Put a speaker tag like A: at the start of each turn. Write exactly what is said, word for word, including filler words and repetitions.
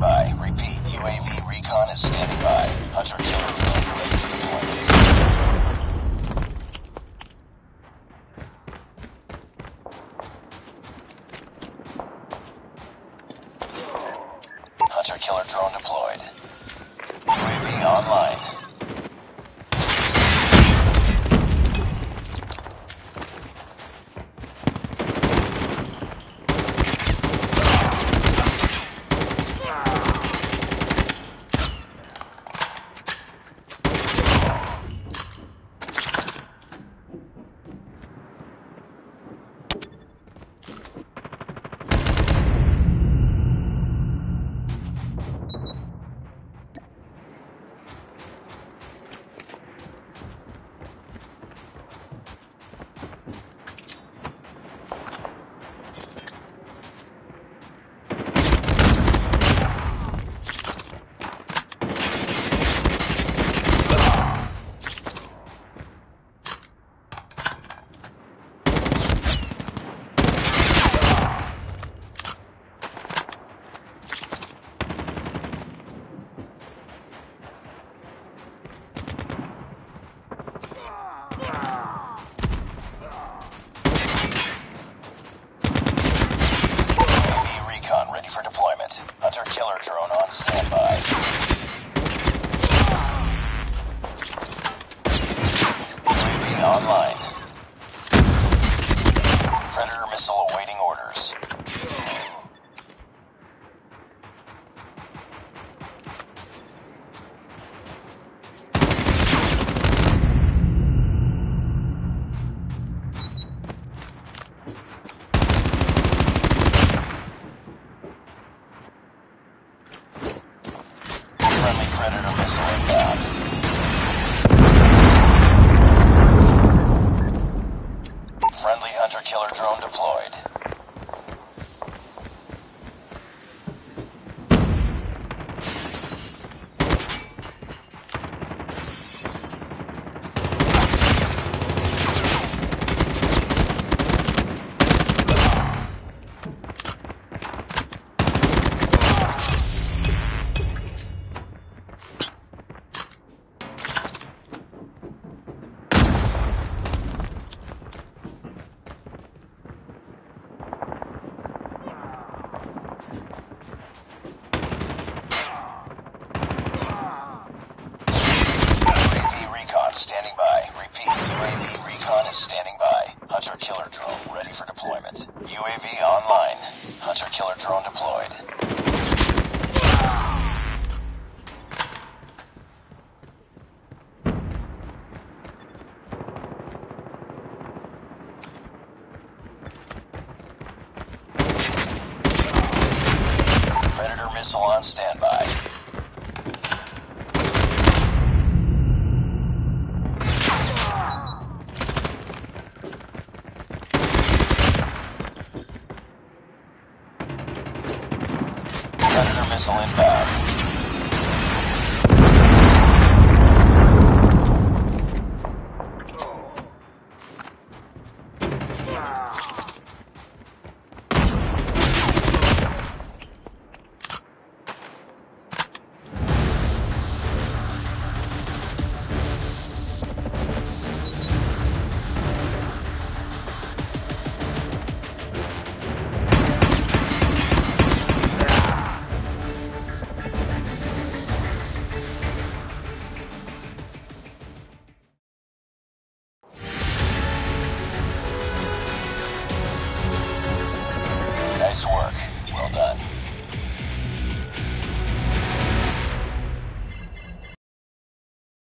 A: by. Repeat, U A V recon is standing by. Hunter killer drone ready for deployment. Hunter killer drone deployed. U A V online. For deployment. Hunter killer drone on standby. U A V online. Predator missile awaiting orders. Friendly Predator missile inbound. Friendly Hunter killer drone deployed. Standing by. Repeat, U A V recon is standing by. Hunter killer drone ready for deployment. U A V online. Hunter killer drone deployed. Predator missile on standby. Predator missile inbound. Nice work.